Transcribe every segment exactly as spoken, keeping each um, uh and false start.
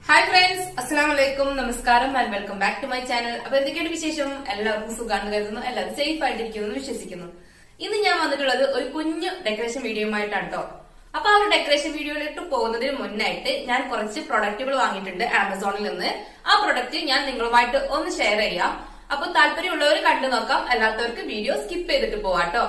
Hi friends, Assalamu alaikum, Namaskaram and welcome back to my channel. അപ്പോൾ എന്തൊക്കെയാണ് വിശേഷം? എല്ലാവർക്കും സുഖാണെന്ന് കരുതുന്നു. എല്ലാവരും സേഫ് ആയിട്ടിരിക്കുന്നു എന്ന് വിശ്വസിക്കുന്നു. ഇന്ന് ഞാൻ വന്നിട്ടുള്ളത് ഒരു കുഞ്ഞു ഡെക്കറേഷൻ വീഡിയോയുമായിട്ടാണ് ട്ടോ. അപ്പൊ ആ ഒരു ഡെക്കറേഷൻ വീഡിയോയിലേക്ക് പോകുന്നതിന് മുന്നായിട്ട് ഞാൻ കുറച്ച് പ്രൊഡക്റ്റുകൾ വാങ്ങിയിട്ടുണ്ട് ആമസോണിൽ നിന്ന്. ആ പ്രൊഡക്റ്റ് ഞാൻ നിങ്ങളുമായിട്ട് ഒന്ന് ഷെയർ ചെയ്യാം. അപ്പൊ താല്പര്യമുള്ളവർ കണ്ടു നോക്കാം, അല്ലാത്തവർക്ക് വീഡിയോ സ്കിപ്പ് ചെയ്തിട്ട് പോവാട്ടോ.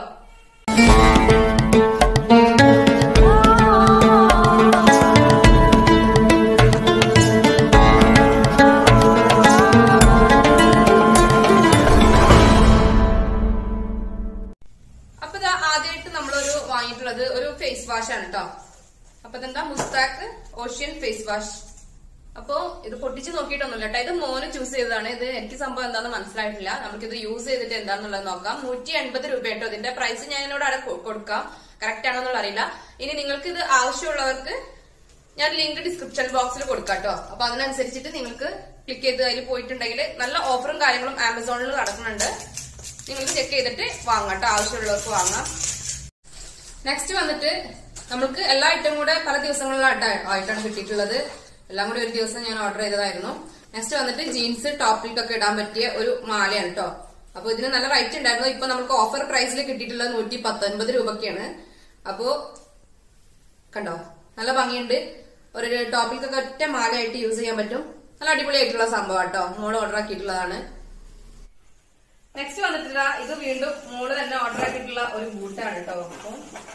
വാങ്ങിയിട്ടുള്ളത് ഒരു ഫേസ് വാഷ് ആണ് കേട്ടോ. അപ്പൊ ഇതെന്താ മുസ്താക്ക് ഓഷ്യൻ ഫേസ് വാഷ്. അപ്പൊ ഇത് പൊട്ടിച്ച് നോക്കിയിട്ടൊന്നുമില്ല കേട്ടോ. ഇത് മോന് ചൂസ് ചെയ്തതാണ്. ഇത് എനിക്ക് സംഭവം എന്താണെന്ന് മനസ്സിലായിട്ടില്ല. നമുക്കിത് യൂസ് ചെയ്തിട്ട് എന്താന്നുള്ളത് നോക്കാം. നൂറ്റി എൺപത് രൂപ കേട്ടോ ഇതിന്റെ പ്രൈസ്. ഞാൻ എന്നോട് അവിടെ കൊടുക്കാം, കറക്റ്റ് ആണോ എന്നുള്ള അറിയില്ല. ഇനി നിങ്ങൾക്ക് ഇത് ആവശ്യമുള്ളവർക്ക് ഞാൻ ലിങ്ക് ഡിസ്ക്രിപ്ഷൻ ബോക്സിൽ കൊടുക്കാം കേട്ടോ. അപ്പൊ അതിനനുസരിച്ചിട്ട് നിങ്ങൾക്ക് ക്ലിക്ക് ചെയ്ത് അതിൽ പോയിട്ടുണ്ടെങ്കിൽ നല്ല ഓഫറും കാര്യങ്ങളും ആമസോണിൽ നടക്കുന്നുണ്ട്. നിങ്ങൾക്ക് ചെക്ക് ചെയ്തിട്ട് വാങ്ങാം കേട്ടോ, ആവശ്യമുള്ളവർക്ക് വാങ്ങാം. നെക്സ്റ്റ് വന്നിട്ട് നമുക്ക് എല്ലാ ഐറ്റം കൂടെ പല ദിവസങ്ങളിലായിട്ടാണ് കിട്ടിയിട്ടുള്ളത്. എല്ലാം കൂടി ഒരു ദിവസം ഞാൻ ഓർഡർ ചെയ്തതായിരുന്നു. നെക്സ്റ്റ് വന്നിട്ട് ജീൻസ് ടോപ്പിലേക്കൊക്കെ ഇടാൻ പറ്റിയ ഒരു മാലയാണ് കേട്ടോ. അപ്പൊ ഇതിന് നല്ല റേറ്റ് ഉണ്ടായിരുന്നു. ഇപ്പൊ നമുക്ക് ഓഫർ പ്രൈസിൽ കിട്ടിയിട്ടുള്ളത് നൂറ്റി പത്തൊൻപത് രൂപയ്ക്കാണ്. അപ്പോ കണ്ടോ, നല്ല ഭംഗിയുണ്ട്. ഒരു ടോപ്പിലേക്കൊക്കെ ഒറ്റ മാലയായിട്ട് യൂസ് ചെയ്യാൻ പറ്റും. നല്ല അടിപൊളിയായിട്ടുള്ള സംഭവം കേട്ടോ. മോള് ഓർഡർ ആക്കിയിട്ടുള്ളതാണ്. നെക്സ്റ്റ് വന്നിട്ടില്ല, ഇത് വീണ്ടും മോള് തന്നെ ഓർഡർ ആക്കിയിട്ടുള്ള ഒരു ബൂട്ടാണ് കേട്ടോ. അപ്പൊ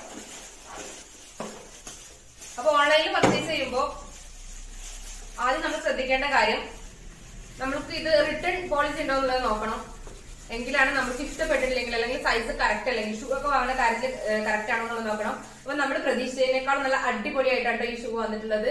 അപ്പൊ ഓൺലൈനിൽ പർച്ചേസ് ചെയ്യുമ്പോ ആദ്യം നമ്മൾ ശ്രദ്ധിക്കേണ്ട കാര്യം, നമ്മൾക്ക് ഇത് റിട്ടേൺ പോളിസി ഉണ്ടോ എന്നുള്ളത് നോക്കണം. എങ്കിലാണ് നമുക്ക് ഇഷ്ടപ്പെട്ടിട്ടില്ലെങ്കിൽ അല്ലെങ്കിൽ സൈസ് കറക്റ്റ് അല്ലെങ്കിൽ ഷൂ ഒക്കെ വാങ്ങുന്ന കാര്യത്തിൽ കറക്റ്റ് ആണോ എന്നുള്ളത് നോക്കണം. അപ്പൊ നമ്മുടെ പ്രതീക്ഷിച്ചതിനേക്കാൾ നല്ല അടിപൊളിയായിട്ടാണ് ഈ ഷൂ വന്നിട്ടുള്ളത്.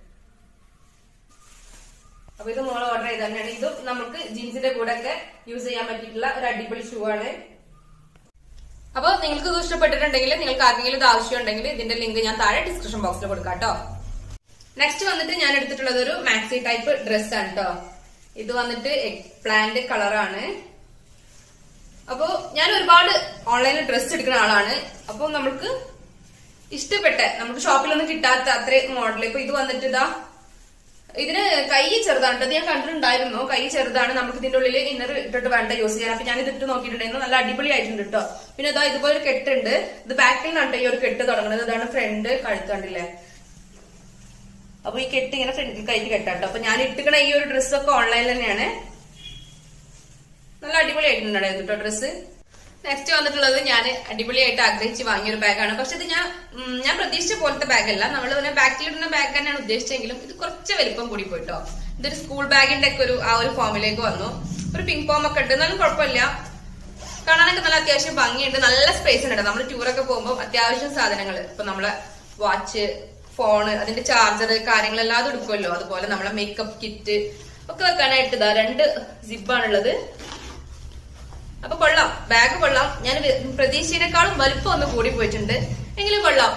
അപ്പൊ ഇത് മോള് ഓർഡർ ചെയ്ത് തന്നെയാണ്. ഇതും നമുക്ക് ജീൻസിന്റെ കൂടെ ഒക്കെ യൂസ് ചെയ്യാൻ പറ്റിയിട്ടുള്ള ഒരു അടിപൊളി ഷൂ ആണ്. അപ്പൊ നിങ്ങൾക്ക് ഇത് ഇഷ്ടപ്പെട്ടിട്ടുണ്ടെങ്കിൽ, നിങ്ങൾക്ക് ആർക്കെങ്കിലും ഇത് ആവശ്യം ഉണ്ടെങ്കിൽ ഇതിന്റെ ലിങ്ക് ഞാൻ താഴെ ഡിസ്ക്രിപ്ഷൻ ബോക്സിൽ കൊടുക്കാം കേട്ടോ. നെക്സ്റ്റ് വന്നിട്ട് ഞാൻ എടുത്തിട്ടുള്ളത് ഒരു മാക്സി ടൈപ്പ് ഡ്രസ് ആണ് കേട്ടോ. ഇത് വന്നിട്ട് പ്ലാന്റ് കളറാണ്. അപ്പൊ ഞാൻ ഒരുപാട് ഓൺലൈനിൽ ഡ്രസ് എടുക്കുന്ന ആളാണ്. അപ്പൊ നമുക്ക് ഇഷ്ടപ്പെട്ട, നമുക്ക് ഷോപ്പിലൊന്നും കിട്ടാത്ത അത്രയും മോഡൽ. ഇപ്പൊ ഇത് വന്നിട്ട് ഇതാ, ഇതിന് കൈ ചെറുതാണ് കേട്ടോ. ഞാൻ കണ്ടിട്ടുണ്ടായിരുന്നു, കൈ ചെറുതാണ്. നമുക്ക് ഇതിന്റെ ഉള്ളിൽ ഇന്നർ ഇട്ടിട്ട് വേണ്ട യൂസ് ചെയ്യാൻ. അപ്പൊ ഞാൻ ഇതിട്ട് നോക്കിയിട്ടുണ്ടായിരുന്നു, നല്ല അടിപൊളിയായിട്ടുണ്ട് കേട്ടോ. പിന്നെ ഇതാ ഇതുപോലെ ഒരു കെട്ടുണ്ട്. ഇത് ബാക്കിൽ നിന്നാണ് ഈ ഒരു കെട്ട് തുടങ്ങുന്നത്. ഇതാണ് ഫ്രണ്ട് കഴുത്ത്, കണ്ടില്ലേ? അപ്പൊ ഈ കെട്ട് ഇങ്ങനെ ഫ്രണ്ടിൽ കൈക്ക് കെട്ടാട്ടോ. അപ്പൊ ഞാൻ ഇട്ടിക്കണ ഈ ഒരു ഡ്രസ്സൊക്കെ ഓൺലൈനിൽ തന്നെയാണ്. നല്ല അടിപൊളിയായിട്ടുണ്ട് കേട്ടോ ഡ്രസ്സ്. നെക്സ്റ്റ് വന്നിട്ടുള്ളത് ഞാൻ അടിപൊളിയായിട്ട് ആഗ്രഹിച്ച് വാങ്ങിയൊരു ബാഗാണ്. പക്ഷെ ഇത് ഞാൻ ഞാൻ പ്രതീക്ഷിച്ച പോലത്തെ ബാഗല്ല. നമ്മൾ പിന്നെ ബാക്കിലിടുന്ന ബാഗ് തന്നെയാണ് ഉദ്ദേശിച്ചെങ്കിലും ഇത് കുറച്ച് വലിപ്പം കൂടി പോയിട്ടോ. ഇതൊരു സ്കൂൾ ബാഗിന്റെ ഒക്കെ ഒരു ആ ഒരു ഫോമിലേക്ക് വന്നു. ഒരു പിങ്ക് ഫോം ഒക്കെ ഉണ്ട്, എന്നാലും കുഴപ്പമില്ല. കാണാനൊക്കെ നല്ല അത്യാവശ്യം ഭംഗിയുണ്ട്. നല്ല സ്പേസ് ഉണ്ട്. നമ്മൾ ടൂറൊക്കെ പോകുമ്പോൾ അത്യാവശ്യം സാധനങ്ങൾ, ഇപ്പൊ നമ്മളെ വാച്ച്, ഫോണ്, അതിന്റെ ചാർജർ, കാര്യങ്ങളെല്ലാം അത് എടുക്കുമല്ലോ. അതുപോലെ നമ്മളെ മേക്കപ്പ് കിറ്റ് ഒക്കെ വെക്കാനായിട്ട് ഇതാ രണ്ട് സിബാണുള്ളത്. അപ്പൊ കൊള്ളാം, ബാഗ് കൊള്ളാം. ഞാൻ പ്രതീക്ഷയെക്കാളും വലുപ്പം ഒന്ന് കൂടി പോയിട്ടുണ്ട്, എങ്കിലും കൊള്ളാം.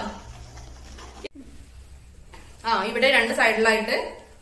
ആ ഇവിടെ രണ്ട് സൈഡിലായിട്ട്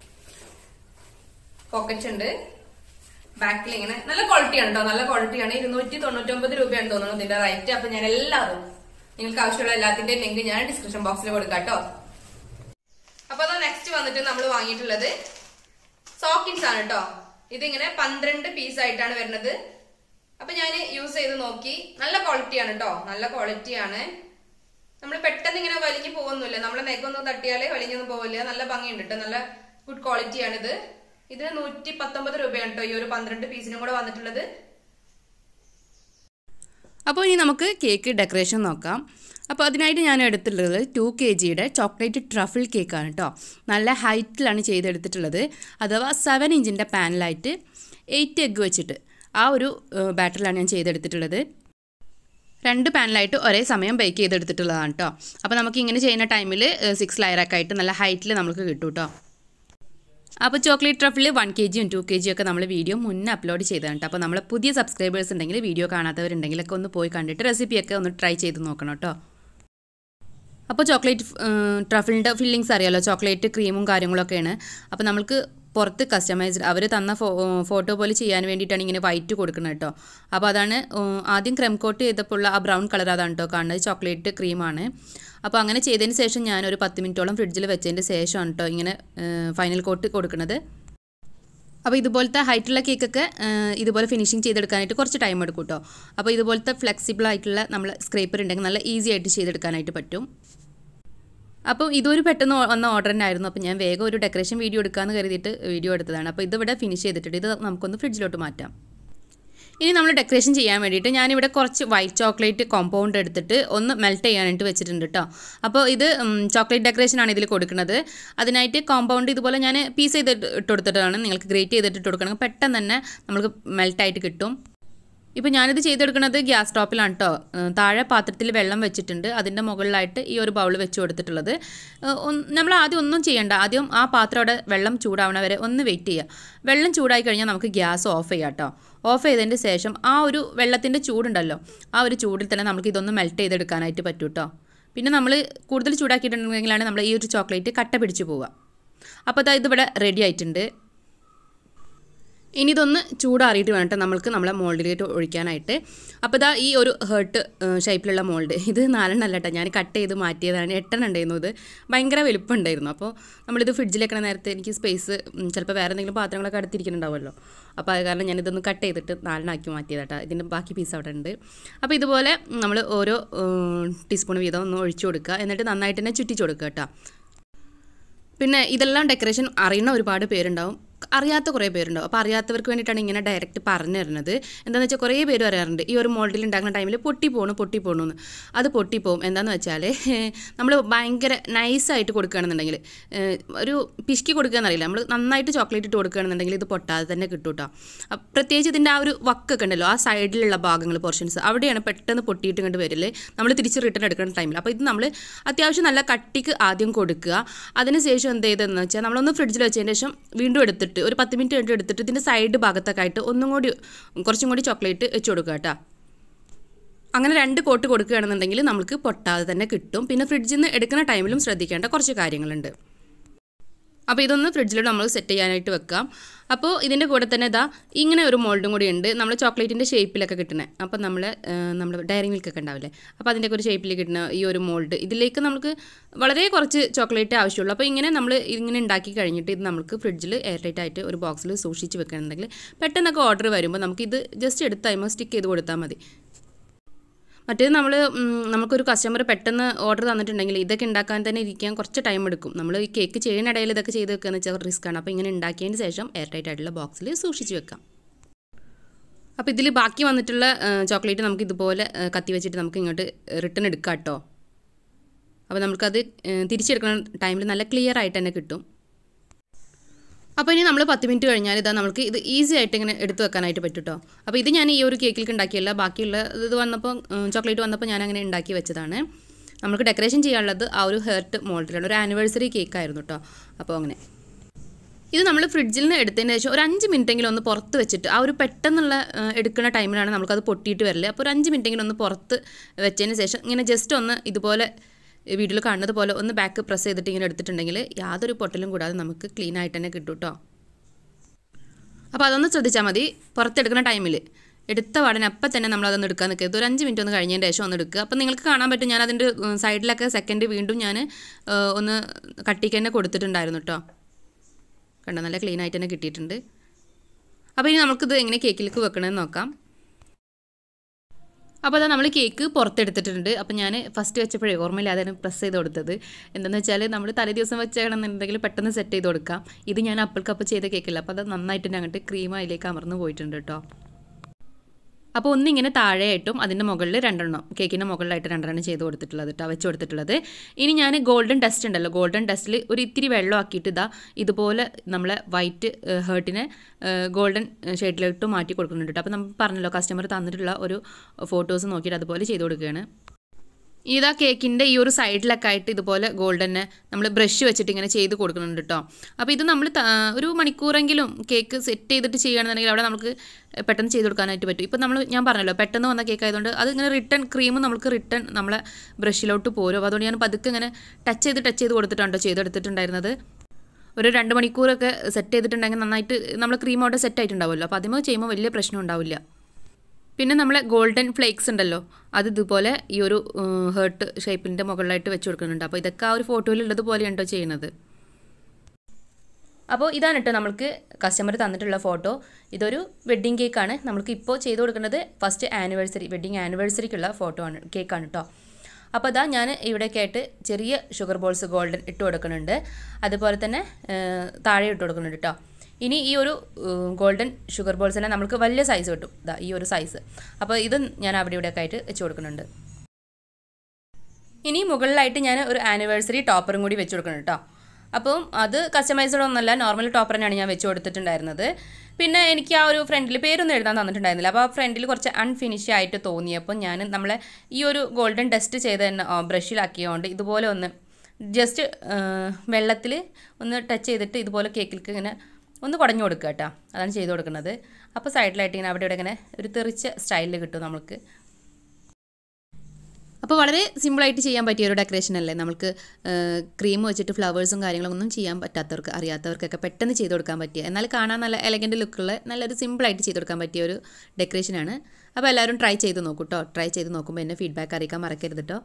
പോക്കറ്റ് ഉണ്ട്. ബാക്കിൽ ഇങ്ങനെ നല്ല ക്വാളിറ്റിയാണ് കേട്ടോ, നല്ല ക്വാളിറ്റിയാണ്. ഇരുന്നൂറ്റി തൊണ്ണൂറ്റി ഒമ്പത് രൂപയാണ് തോന്നുന്നു ഇതിന്റെ റേറ്റ്. അപ്പൊ ഞാൻ എല്ലാവരും നിങ്ങൾക്ക് ആവശ്യമുള്ള എല്ലാത്തിന്റെയും ലിങ്ക് ഞാൻ ഡിസ്ക്രിപ്ഷൻ ബോക്സിൽ കൊടുക്കാം കേട്ടോ. അപ്പൊ അതാ നെക്സ്റ്റ് വന്നിട്ട് നമ്മൾ വാങ്ങിയിട്ടുള്ളത് സോക്കിൻസ് ആണ് കേട്ടോ. ഇതിങ്ങനെ പന്ത്രണ്ട് പീസ് ആയിട്ടാണ് വരുന്നത്. അപ്പൊ ഞാൻ യൂസ് ചെയ്ത് നോക്കി, നല്ല ക്വാളിറ്റിയാണ് കേട്ടോ, നല്ല ക്വാളിറ്റിയാണ്. നമ്മൾ പെട്ടെന്ന് ഇങ്ങനെ വലിഞ്ഞു പോകുന്നില്ല, നമ്മളെ നെക്കൊന്നും തട്ടിയാലേ വലിഞ്ഞൊന്നും പോവില്ല. നല്ല ഭംഗിയുണ്ട് കേട്ടോ, നല്ല ഗുഡ് ക്വാളിറ്റിയാണിത്. ഇത് നൂറ്റി പത്തൊമ്പത് രൂപയാണ് കേട്ടോ ഈ ഒരു പന്ത്രണ്ട് പീസിനും കൂടെ വന്നിട്ടുള്ളത്. അപ്പോൾ ഇനി നമുക്ക് കേക്ക് ഡെക്കറേഷൻ നോക്കാം. അപ്പോൾ അതിനായിട്ട് ഞാൻ എടുത്തിട്ടുള്ളത് ടു കെ ജിയുടെ ചോക്ലേറ്റ് ട്രഫിൾ കേക്കാണ് കേട്ടോ. നല്ല ഹൈറ്റിലാണ് ചെയ്തെടുത്തിട്ടുള്ളത്. അഥവാ സെവൻ ഇഞ്ചിൻ്റെ പാനിലായിട്ട് എയ്റ്റ് എഗ്ഗ് വെച്ചിട്ട് ആ ഒരു ബാറ്ററിലാണ് ഞാൻ ചെയ്തെടുത്തിട്ടുള്ളത്. രണ്ട് പാനിലായിട്ട് ഒരേ സമയം ബേക്ക് ചെയ്തെടുത്തിട്ടുള്ളതാണ് കേട്ടോ. അപ്പോൾ നമുക്ക് ഇങ്ങനെ ചെയ്യുന്ന ടൈമിൽ സിക്സ് ലെയറൊക്കെ ആയിട്ട് നല്ല ഹൈറ്റിൽ നമുക്ക് കിട്ടും കേട്ടോ. അപ്പോൾ ചോക്ലേറ്റ് ട്രഫിൾ വൺ കെ ജിയും ടു കെ ജിയും ഒക്കെ നമ്മൾ വീഡിയോ മുന്നേ അപ്ലോഡ് ചെയ്തതാണ് കേട്ടോ. അപ്പോൾ നമ്മൾ പുതിയ സബ്സ്ക്രൈബേഴ്സ് ഉണ്ടെങ്കിൽ, വീഡിയോ കാണാത്തവരുണ്ടെങ്കിലൊക്കെ ഒന്ന് പോയി കണ്ടിട്ട് റെസിപ്പിയൊക്കെ ഒന്ന് ട്രൈ ചെയ്ത് നോക്കണം കേട്ടോ. അപ്പോൾ ചോക്ലേറ്റ് ട്രഫിളിൻ്റെ ഫില്ലിങ്സ് അറിയാമല്ലോ, ചോക്ലേറ്റ് ക്രീമും കാര്യങ്ങളൊക്കെയാണ്. അപ്പോൾ നമുക്ക് പുറത്ത് കസ്റ്റമൈസ്ഡ് അവർ തന്ന ഫോ ഫോട്ടോ പോലെ ചെയ്യാൻ വേണ്ടിയിട്ടാണ് ഇങ്ങനെ വൈറ്റ് കൊടുക്കുന്നത് കേട്ടോ. അപ്പോൾ അതാണ് ആദ്യം ക്രീം കോട്ട് ചെയ്തപ്പോൾ ഉള്ള ആ ബ്രൗൺ കളർ അതാണ് കേട്ടോ കാണുന്നത്, ചോക്ലേറ്റ് ക്രീമാണ്. അപ്പോൾ അങ്ങനെ ചെയ്തതിന് ശേഷം ഞാനൊരു പത്ത് മിനിറ്റോളം ഫ്രിഡ്ജിൽ വെച്ചതിൻ്റെ ശേഷമാണ് കേട്ടോ ഇങ്ങനെ ഫൈനൽ കോട്ട് കൊടുക്കുന്നത്. അപ്പോൾ ഇതുപോലത്തെ ഹൈറ്റുള്ള കേക്കൊക്കെ ഇതുപോലെ ഫിനിഷിങ് ചെയ്തെടുക്കാനായിട്ട് കുറച്ച് ടൈം എടുക്കും കേട്ടോ. അപ്പോൾ ഇതുപോലത്തെ ഫ്ലെക്സിബിൾ ആയിട്ടുള്ള നമ്മൾ സ്ക്രേപ്പർ ഉണ്ടെങ്കിൽ നല്ല ഈസി ആയിട്ട് ചെയ്തെടുക്കാനായിട്ട് പറ്റും. അപ്പോൾ ഇതൊരു പെട്ടെന്ന് വന്ന ഓർഡർ തന്നെ ആയിരുന്നു. അപ്പോൾ ഞാൻ വേഗം ഒരു ഡെക്കറേഷൻ വീഡിയോ എടുക്കാമെന്ന് കരുതിയിട്ട് വീഡിയോ എടുത്തതാണ്. അപ്പോൾ ഇതിവിടെ ഫിനിഷ് ചെയ്തിട്ടുണ്ട്. ഇത് നമുക്കൊന്ന് ഫ്രിഡ്ജിലോട്ട് മാറ്റാം. ഇനി നമ്മൾ ഡെക്കറേഷൻ ചെയ്യാൻ വേണ്ടിയിട്ട് ഞാനിവിടെ കുറച്ച് വൈറ്റ് ചോക്ലേറ്റ് കോമ്പൗണ്ട് എടുത്തിട്ട് ഒന്ന് മെൽറ്റ് ചെയ്യാനായിട്ട് വെച്ചിട്ടുണ്ട് കേട്ടോ. അപ്പോൾ ഇത് ചോക്ലേറ്റ് ഡെക്കറേഷനാണ് ഇതിൽ കൊടുക്കുന്നത്. അതിനായിട്ട് കോമ്പൗണ്ട് ഇതുപോലെ ഞാൻ പീസ് ചെയ്ത് ഇട്ട് കൊടുത്തിട്ടാണ്. നിങ്ങൾക്ക് ഗ്രേറ്റ് ചെയ്തിട്ട് ഇട്ട് കൊടുക്കണം, പെട്ടെന്ന് തന്നെ നമുക്ക് മെൽറ്റായിട്ട് കിട്ടും. ഇപ്പോൾ ഞാനിത് ചെയ്തെടുക്കുന്നത് ഗ്യാസ് സ്റ്റോപ്പിലാണ് കേട്ടോ. താഴെ പാത്രത്തിൽ വെള്ളം വെച്ചിട്ടുണ്ട്, അതിൻ്റെ മുകളിലായിട്ട് ഈ ഒരു ബൗൾ വെച്ച് കൊടുത്തിട്ടുള്ളത്. നമ്മൾ ആദ്യം ഒന്നും ചെയ്യേണ്ട, ആദ്യം ആ പാത്രം അവിടെ വെള്ളം ചൂടാവണ വരെ ഒന്ന് വെയിറ്റ് ചെയ്യുക. വെള്ളം ചൂടായി കഴിഞ്ഞാൽ നമുക്ക് ഗ്യാസ് ഓഫ് ചെയ്യാം കേട്ടോ. ഓഫ് ചെയ്തതിൻ്റെ ശേഷം ആ ഒരു വെള്ളത്തിൻ്റെ ചൂടുണ്ടല്ലോ, ആ ഒരു ചൂടിൽ തന്നെ നമുക്ക് ഇതൊന്ന് മെൽറ്റ് ചെയ്തെടുക്കാനായിട്ട് പറ്റും കേട്ടോ. പിന്നെ നമ്മൾ കൂടുതൽ ചൂടാക്കിയിട്ടുണ്ടെങ്കിലാണ് നമ്മൾ ഈ ഒരു ചോക്ലേറ്റ് കട്ട പിടിച്ച് പോവുക. അപ്പോൾ അതായത് ഇതിവിടെ റെഡി ആയിട്ടുണ്ട്. ഇനി ഇതൊന്ന് ചൂടാറിയിട്ട് വേണം നമ്മൾക്ക് നമ്മളെ മോൾഡിലേക്ക് ഒഴിക്കാനായിട്ട്. അപ്പോൾ ഇതാ ഈ ഒരു ഹേർട്ട് ഷേപ്പിലുള്ള മോൾഡ്, ഇത് നാലെണ്ണം അല്ല കേട്ടോ, ഞാൻ കട്ട് ചെയ്ത് മാറ്റിയതാണ്. എട്ടെണ്ണം ഉണ്ടായിരുന്നു, ഇത് ഭയങ്കര വലുപ്പം ഉണ്ടായിരുന്നു. അപ്പോൾ നമ്മളിത് ഫ്രിഡ്ജിലേക്കണ നേരത്തെ എനിക്ക് സ്പേസ് ചിലപ്പോൾ വേറെ എന്തെങ്കിലും പാത്രങ്ങളൊക്കെ അടുത്തിരിക്കുന്നുണ്ടാവുമല്ലോ. അപ്പോൾ അത് കാരണം ഞാനിതൊന്ന് കട്ട് ചെയ്തിട്ട് നാലെണ്ണാക്കി മാറ്റിയതാട്ടോ. ഇതിൻ്റെ ബാക്കി പീസ് അവിടെ ഉണ്ട്. അപ്പോൾ ഇതുപോലെ നമ്മൾ ഓരോ ടീസ്പൂൺ വീതം ഒന്ന് ഒഴിച്ചു കൊടുക്കുക, എന്നിട്ട് നന്നായിട്ട് തന്നെ ചുറ്റിച്ച് കൊടുക്കുക കേട്ടോ. പിന്നെ ഇതെല്ലാം ഡെക്കറേഷൻ അറിയുന്ന ഒരുപാട് പേരുണ്ടാവും, അറിയാത്ത കുറേ പേരുണ്ടാവും. അപ്പോൾ അറിയാത്തവർക്ക് വേണ്ടിയിട്ടാണ് ഇങ്ങനെ ഡയറക്റ്റ് പറഞ്ഞു തരുന്നത്. എന്താണെന്ന് വെച്ചാൽ കുറേ പേര് പറയാറുണ്ട് ഈ ഒരു മോൾഡിൽ ഉണ്ടാക്കുന്ന ടൈമിൽ പൊട്ടി പോകണു പൊട്ടി പോകണമെന്ന്. അത് പൊട്ടിപ്പോവും. എന്താണെന്ന് വെച്ചാൽ നമ്മൾ ഭയങ്കര നൈസായിട്ട് കൊടുക്കുകയാണെന്നുണ്ടെങ്കിൽ, ഒരു പിശുക്കി കൊടുക്കുകയെന്നറിയില്ല, നമ്മൾ നന്നായിട്ട് ചോക്ലേറ്റ് ഇട്ട് കൊടുക്കുകയാണെന്നുണ്ടെങ്കിൽ ഇത് പൊട്ടാതെ തന്നെ കിട്ടും കേട്ടോ. പ്രത്യേകിച്ച് ഇതിൻ്റെ ആ ഒരു വക്കൊക്കെ ഉണ്ടല്ലോ, ആ സൈഡിലുള്ള ഭാഗങ്ങൾ പോർഷൻസ്, അവിടെയാണ് പെട്ടെന്ന് പൊട്ടിയിട്ട് ഇങ്ങോട്ട് വരില്ലേ നമ്മൾ തിരിച്ച് റിട്ടേൺ എടുക്കുന്ന ടൈമിൽ. അപ്പോൾ ഇത് നമ്മൾ അത്യാവശ്യം നല്ല കട്ടിക്ക് ആദ്യം കൊടുക്കുക. അതിനുശേഷം എന്ത് ചെയ്തതെന്ന് വെച്ചാൽ നമ്മളൊന്ന് ഫ്രിഡ്ജിൽ വെച്ചതിന് ശേഷം വീണ്ടും എടുത്തിട്ട് ഒരു പത്ത് മിനിറ്റ് കഴിഞ്ഞിട്ട് എടുത്തിട്ട് ഇതിൻ്റെ സൈഡ് ഭാഗത്തൊക്കെ ആയിട്ട് ഒന്നും കൂടി കുറച്ചും കൂടി ചോക്ലേറ്റ് വെച്ച് കൊടുക്കുക കേട്ടോ. അങ്ങനെ രണ്ട് കോട്ട് കൊടുക്കുകയാണെന്നുണ്ടെങ്കിൽ നമുക്ക് പൊട്ടാതെ തന്നെ കിട്ടും. പിന്നെ ഫ്രിഡ്ജിൽ നിന്ന് എടുക്കുന്ന ടൈമിലും ശ്രദ്ധിക്കേണ്ട കുറച്ച് കാര്യങ്ങളുണ്ട്. അപ്പോൾ ഇതൊന്ന് ഫ്രിഡ്ജിലോട്ട് നമ്മൾ സെറ്റ് ചെയ്യാനായിട്ട് വെക്കാം. അപ്പോൾ ഇതിൻ്റെ കൂടെ തന്നെ ഇതാ ഇങ്ങനെ ഒരു മോൾഡും കൂടി ഉണ്ട്, നമ്മൾ ചോക്ലേറ്റിൻ്റെ ഷേപ്പിലൊക്കെ കിട്ടുന്നത്. അപ്പോൾ നമ്മൾ നമ്മൾ ഡയറി മിൽക്കൊക്കെ ഉണ്ടാവില്ലേ, അപ്പോൾ അതിൻ്റെ ഒരു ഷേപ്പിൽ കിട്ടുന്ന ഈ ഒരു മോൾഡ്, ഇതിലേക്ക് നമുക്ക് വളരെ കുറച്ച് ചോക്ലേറ്റ് ആവശ്യമുള്ളൂ. അപ്പോൾ ഇങ്ങനെ നമ്മൾ ഇങ്ങനെ ഉണ്ടാക്കി കഴിഞ്ഞിട്ട് ഇത് നമുക്ക് ഫ്രിഡ്ജിൽ എയർ ടൈറ്റ് ആയിട്ട് ഒരു ബോക്സിൽ സൂക്ഷിച്ച് വെക്കുകയാണെന്നുണ്ടെങ്കിൽ പെട്ടെന്നൊക്കെ ഓർഡർ വരുമ്പോൾ നമുക്കിത് ജസ്റ്റ് എടുത്ത് അതിമ സ്റ്റിക്ക് ചെയ്ത് കൊടുത്താൽ മതി. മറ്റേത് നമ്മൾ നമുക്കൊരു കസ്റ്റമർ പെട്ടെന്ന് ഓർഡർ തന്നിട്ടുണ്ടെങ്കിൽ ഇതൊക്കെ ഉണ്ടാക്കാൻ തന്നെ ഇരിക്കാൻ കുറച്ച് ടൈം എടുക്കും. നമ്മൾ ഈ കേക്ക് ചെയ്യുന്ന ഇടയിൽ ഇതൊക്കെ ചെയ്ത് വെക്കുകയെന്ന് വെച്ചാൽ റിസ്ക്കാണ്. അപ്പോൾ ഇങ്ങനെ ഉണ്ടാക്കിയതിന് ശേഷം എയർ ടൈറ്റ് ആയിട്ടുള്ള ബോക്സിൽ സൂക്ഷിച്ച് വെക്കാം. അപ്പോൾ ഇതിൽ ബാക്കി വന്നിട്ടുള്ള ചോക്ലേറ്റ് നമുക്ക് ഇതുപോലെ കത്തി വെച്ചിട്ട് നമുക്ക് ഇങ്ങോട്ട് റിട്ടേൺ എടുക്കാം കേട്ടോ. അപ്പോൾ നമുക്കത് തിരിച്ചെടുക്കുന്ന ടൈമിൽ നല്ല ക്ലിയർ ആയിട്ട് തന്നെ കിട്ടും. അപ്പോൾ ഇനി നമ്മൾ പത്ത് മിനിറ്റ് കഴിഞ്ഞാൽ ഇതാ നമുക്ക് ഇത് ഈസി ആയിട്ട് ഇങ്ങനെ എടുത്ത് വെക്കാനായിട്ട് പറ്റും കേട്ടോ. അപ്പോൾ ഇത് ഞാൻ ഈ ഒരു കേക്കിലേക്ക് ഉണ്ടാക്കിയല്ല, ബാക്കിയുള്ള ഇത് വന്നപ്പോൾ ചോക്ലേറ്റ് വന്നപ്പോൾ ഞാൻ അങ്ങനെ ഉണ്ടാക്കി വെച്ചതാണ്. നമുക്ക് ഡെക്കറേഷൻ ചെയ്യാനുള്ളത് ആ ഒരു ഹെർട്ട് മോൾഡിലാണ്, ഒരു ആനിവേഴ്സറി കേക്കായിരുന്നു കേട്ടോ. അപ്പോൾ അങ്ങനെ ഇത് നമ്മൾ ഫ്രിഡ്ജിൽ നിന്ന് എടുത്തതിന് ശേഷം ഒരു അഞ്ച് മിനിറ്റെങ്കിലും ഒന്ന് പുറത്ത് വെച്ചിട്ട്, ആ ഒരു പെട്ടെന്നുള്ള എടുക്കുന്ന ടൈമിലാണ് നമുക്കത് പൊട്ടിയിട്ട് വരില്ല. അപ്പോൾ ഒരു അഞ്ച് മിനിറ്റെങ്കിലും ഒന്ന് പുറത്ത് വെച്ചതിന് ശേഷം ഇങ്ങനെ ജസ്റ്റ് ഒന്ന് ഇതുപോലെ വീഡിയോയിൽ കാണുന്നത് പോലെ ഒന്ന് ബാക്ക് പ്രസ് ചെയ്തിട്ട് ഇങ്ങനെ എടുത്തിട്ടുണ്ടെങ്കിൽ യാതൊരു പൊട്ടലും കൂടാതെ നമുക്ക് ക്ലീൻ ആയിട്ട് തന്നെ കിട്ടും കേട്ടോ. അപ്പോൾ അതൊന്ന് ശ്രദ്ധിച്ചാൽ മതി. പുറത്തെടുക്കുന്ന ടൈമിൽ എടുത്ത പാടിന് അപ്പം തന്നെ നമ്മളതൊന്ന് എടുക്കാൻ നിൽക്കരുത്. ഒരു അഞ്ച് മിനിറ്റ് ഒന്ന് കഴിഞ്ഞതിന് ശേഷം ഒന്ന് എടുക്കുക. അപ്പോൾ നിങ്ങൾക്ക് കാണാൻ പറ്റും ഞാൻ അതിൻ്റെ സൈഡിലൊക്കെ സെക്കൻഡ് വീണ്ടും ഞാൻ ഒന്ന് കട്ടിക്ക് തന്നെ കൊടുത്തിട്ടുണ്ടായിരുന്നു കേട്ടോ. കണ്ടോ, നല്ല ക്ലീൻ ആയിട്ട് തന്നെ കിട്ടിയിട്ടുണ്ട്. അപ്പോൾ ഇനി നമുക്കിത് എങ്ങനെ കേക്കിലേക്ക് വെക്കണമെന്ന് നോക്കാം. അപ്പോൾ അതാ നമ്മൾ കേക്ക് പുറത്തെടുത്തിട്ടുണ്ട്. അപ്പോൾ ഞാൻ ഫസ്റ്റ് വെച്ചപ്പോഴേ ഓർമ്മയില്ലാതെ പ്രസ് ചെയ്ത് കൊടുത്തത് എന്താണെന്ന് വെച്ചാൽ നമ്മൾ തലേ ദിവസം വെച്ചാണെന്നുണ്ടെങ്കിൽ പെട്ടെന്ന് സെറ്റ് ചെയ്ത് കൊടുക്കാം. ഇത് ഞാൻ അപ്പിൾക്കപ്പ് ചെയ്ത കേക്കില്ല, അപ്പോൾ അത് നന്നായിട്ട് അങ്ങോട്ട് ക്രീം അതിലേക്ക് അമർന്ന് പോയിട്ടുണ്ട് കേട്ടോ. അപ്പോൾ ഒന്നിങ്ങനെ താഴെയായിട്ടും അതിൻ്റെ മുകളിൽ രണ്ടെണ്ണം, കേക്കിൻ്റെ മുകളിലായിട്ട് രണ്ടെണ്ണം ചെയ്ത് കൊടുത്തിട്ടുള്ളത് കേട്ടോ, വെച്ച് കൊടുത്തിട്ടുള്ളത്. ഇനി ഞാൻ ഗോൾഡൻ ഡസ്റ്റ് ഉണ്ടല്ലോ, ഗോൾഡൻ ഡസ്റ്റിൽ ഒരു ഇത്തിരി വെള്ളം ആക്കിയിട്ട് ഇതാ ഇതുപോലെ നമ്മളെ വൈറ്റ് ഹേർട്ടിനെ ഗോൾഡൻ ഷെയ്ഡിലോട്ട് മാറ്റി കൊടുക്കുന്നുണ്ട് കേട്ടോ. അപ്പോൾ നമ്മൾ പറഞ്ഞല്ലോ കസ്റ്റമർ തന്നിട്ടുള്ള ഒരു ഫോട്ടോസ് നോക്കിയിട്ട് അതുപോലെ ചെയ്ത് കൊടുക്കുകയാണ്. ഇതാ കേക്കിൻ്റെ ഈ ഒരു സൈഡിലൊക്കെ ആയിട്ട് ഇതുപോലെ ഗോൾഡനെ നമ്മൾ ബ്രഷ് വെച്ചിട്ട് ഇങ്ങനെ ചെയ്ത് കൊടുക്കുന്നുണ്ട് കേട്ടോ. അപ്പോൾ ഇത് നമ്മൾ ഒരു മണിക്കൂറെങ്കിലും കേക്ക് സെറ്റ് ചെയ്തിട്ട് ചെയ്യുകയാണെന്നുണ്ടെങ്കിൽ അവിടെ നമുക്ക് പെട്ടെന്ന് ചെയ്ത് കൊടുക്കാനായിട്ട് പറ്റും. ഇപ്പോൾ നമ്മൾ ഞാൻ പറഞ്ഞല്ലോ പെട്ടെന്ന് വന്ന കേക്ക് ആയതുകൊണ്ട് അത് ഇങ്ങനെ റിട്ടേൺ ക്രീം നമുക്ക് റിട്ടേൺ നമ്മളെ ബ്രഷിലോട്ട് പോരും. അപ്പോൾ അതുകൊണ്ട് ഞാൻ പതുക്കെ ഇങ്ങനെ ടച്ച് ചെയ്ത് ടച്ച് ചെയ്ത് കൊടുത്തിട്ടുണ്ടോ ചെയ്തെടുത്തിട്ടുണ്ടായിരുന്നത്. ഒരു രണ്ട് മണിക്കൂറൊക്കെ സെറ്റ് ചെയ്തിട്ടുണ്ടെങ്കിൽ നന്നായിട്ട് നമ്മൾ ക്രീം അവിടെ സെറ്റ് ആയിട്ടുണ്ടാവുമല്ലോ. അപ്പോൾ അതിമോ ചെയ്യുമ്പോൾ വലിയ പ്രശ്നം ഉണ്ടാവില്ല. പിന്നെ നമ്മളെ ഗോൾഡൻ ഫ്ലേക്സ് ഉണ്ടല്ലോ, അത് ഇതുപോലെ ഈ ഒരു ഹേർട്ട് ഷേപ്പിൻ്റെ മുകളിലായിട്ട് വെച്ച് കൊടുക്കുന്നുണ്ട്. അപ്പോൾ ഇതൊക്കെ ആ ഒരു ഫോട്ടോയിലുള്ളത് പോലെയുണ്ടോ ചെയ്യുന്നത്. അപ്പോൾ ഇതാണ് കേട്ടോ നമ്മൾക്ക് കസ്റ്റമർ തന്നിട്ടുള്ള ഫോട്ടോ. ഇതൊരു വെഡ്ഡിങ് കേക്കാണ്. നമ്മൾക്ക് ഇപ്പോൾ ചെയ്ത് കൊടുക്കുന്നത് ഫസ്റ്റ് ആനിവേഴ്സറി വെഡ്ഡിങ് ആനിവേഴ്സറിക്കുള്ള ഫോട്ടോ ആണ്, കേക്കാണ് കേട്ടോ. അപ്പോൾ അതാ ഞാൻ ഇവിടെയൊക്കെ ആയിട്ട് ചെറിയ ഷുഗർ ബോൾസ് ഗോൾഡൻ ഇട്ട് കൊടുക്കുന്നുണ്ട്. അതുപോലെ തന്നെ താഴെ ഇട്ട് കൊടുക്കുന്നുണ്ട് കേട്ടോ. ഇനി ഈ ഒരു ഗോൾഡൻ ഷുഗർ ബോൾസിനെ നമുക്ക് വലിയ സൈസ് കിട്ടും, ഇതാ ഈ ഒരു സൈസ്. അപ്പോൾ ഇത് ഞാൻ അവിടെ ഇവിടെയൊക്കെ ആയിട്ട് വെച്ച് കൊടുക്കുന്നുണ്ട്. ഇനി മുകളിലായിട്ട് ഞാൻ ഒരു ആനിവേഴ്സറി ടോപ്പറും കൂടി വെച്ച് കൊടുക്കണം കേട്ടോ. അപ്പം അത് കസ്റ്റമൈസ്ഡ് ഒന്നല്ല, നോർമൽ ടോപ്പർ തന്നെയാണ് ഞാൻ വെച്ച് കൊടുത്തിട്ടുണ്ടായിരുന്നത്. പിന്നെ എനിക്ക് ആ ഒരു ഫ്രണ്ടിൽ പേരൊന്നും എഴുതാൻ തന്നിട്ടുണ്ടായിരുന്നില്ല. അപ്പോൾ ആ ഫ്രണ്ടിൽ കുറച്ച് അൺഫിനിഷ് ആയിട്ട് തോന്നിയപ്പോൾ ഞാൻ നമ്മളെ ഈ ഒരു ഗോൾഡൻ ഡസ്റ്റ് ചെയ്ത് തന്നെ ബ്രഷിലാക്കിയതുകൊണ്ട് ഇതുപോലെ ഒന്ന് ജസ്റ്റ് വെള്ളത്തിൽ ഒന്ന് ടച്ച് ചെയ്തിട്ട് ഇതുപോലെ കേക്കിലേക്ക് ഇങ്ങനെ ഒന്ന് കുടഞ്ഞു കൊടുക്കുക കേട്ടോ. അതാണ് ചെയ്ത് കൊടുക്കുന്നത്. അപ്പോൾ സൈഡിലായിട്ട് ഇങ്ങനെ അവിടെ ഇവിടെ ഇങ്ങനെ ഒരു തെറിച്ച സ്റ്റൈലിൽ കിട്ടും നമുക്ക്. അപ്പോൾ വളരെ സിമ്പിളായിട്ട് ചെയ്യാൻ പറ്റിയ ഒരു ഡെക്കറേഷൻ അല്ലേ. നമുക്ക് ക്രീം വെച്ചിട്ട് ഫ്ലവേഴ്സും കാര്യങ്ങളൊന്നും ചെയ്യാൻ പറ്റാത്തവർക്ക്, അറിയാത്തവർക്കൊക്കെ പെട്ടെന്ന് ചെയ്ത് കൊടുക്കാൻ പറ്റിയ, എന്നാൽ കാണാൻ നല്ല എലഗൻറ്റ് ലുക്കുള്ള നല്ലൊരു സിമ്പിളായിട്ട് ചെയ്ത് കൊടുക്കാൻ പറ്റിയ ഒരു ഡെക്കറേഷനാണ്. അപ്പോൾ എല്ലാവരും ട്രൈ ചെയ്ത് നോക്കൂ കേട്ടോ. ട്രൈ ചെയ്ത് നോക്കുമ്പോൾ എന്നെ ഫീഡ്ബാക്ക് അറിയിക്കാൻ മറക്കരുത് കേട്ടോ.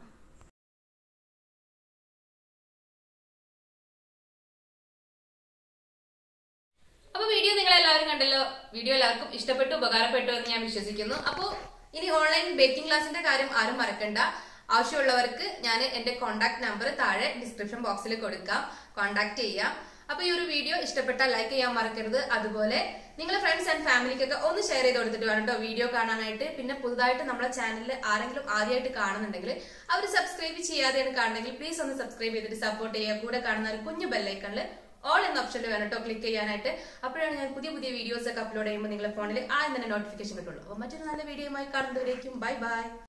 അപ്പോൾ വീഡിയോ നിങ്ങളെല്ലാവരും കണ്ടല്ലോ. വീഡിയോ എല്ലാവർക്കും ഇഷ്ടപ്പെട്ടു, ഉപകാരപ്പെട്ടു എന്ന് ഞാൻ വിശ്വസിക്കുന്നു. അപ്പോൾ ഇനി ഓൺലൈൻ ബേക്കിംഗ് ക്ലാസിന്റെ കാര്യം ആരും മറക്കണ്ട. ആവശ്യമുള്ളവർക്ക് ഞാൻ എന്റെ കോൺടാക്ട് നമ്പർ താഴെ ഡിസ്ക്രിപ്ഷൻ ബോക്സിൽ കൊടുക്കാം, കോൺടാക്ട് ചെയ്യാം. അപ്പൊ ഈ ഒരു വീഡിയോ ഇഷ്ടപ്പെട്ടാൽ ലൈക്ക് ചെയ്യാൻ മറക്കരുത്. അതുപോലെ നിങ്ങളുടെ ഫ്രണ്ട്സ് ആൻഡ് ഫാമിലിക്കൊക്കെ ഒന്ന് ഷെയർ ചെയ്ത് കൊടുത്തിട്ട് വേണം കേട്ടോ വീഡിയോ കാണാനായിട്ട്. പിന്നെ പുതുതായിട്ട് നമ്മുടെ ചാനലിൽ ആരെങ്കിലും ആദ്യമായിട്ട് കാണുന്നുണ്ടെങ്കിൽ അവർ സബ്സ്ക്രൈബ് ചെയ്യാതെയാണ് കാണുന്നെങ്കിൽ പ്ലീസ് ഒന്ന് സബ്സ്ക്രൈബ് ചെയ്തിട്ട് സപ്പോർട്ട് ചെയ്യുക. കൂടെ കാണുന്ന ഒരു കുഞ്ഞു ബെല്ലൈക്കണിൽ ഓൾ എന്ന ഓപ്ഷനിൽ വേണം കേട്ടോ ക്ലിക്ക് ചെയ്യാനായിട്ട്. അപ്പോഴാണ് ഞാൻ പുതിയ പുതിയ വീഡിയോസ് ഒക്കെ അപ്ലോഡ് ചെയ്യുമ്പോൾ നിങ്ങളുടെ ഫോണിൽ ആ തന്നെ നോട്ടിഫിക്കേഷൻ കിട്ടുള്ളൂ. അപ്പോൾ മറ്റൊരു നല്ല വീഡിയോയുമായി കാണുന്നവരേക്കും ബൈ ബൈ.